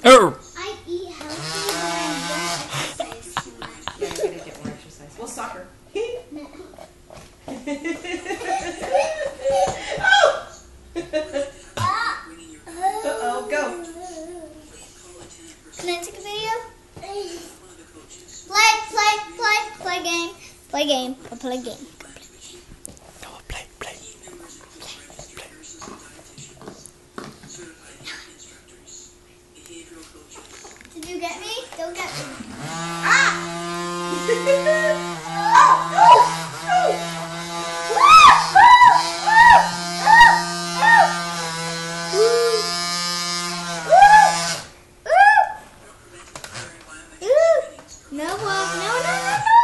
Oh. I eat healthy, but I don't exercise too much. Yeah, you're gonna get more exercise. Well, soccer. Oh! Uh-oh, go. Can I take a video? Play game. Play game. I'll play game. No, play. Did you get me? Don't get me. No, no.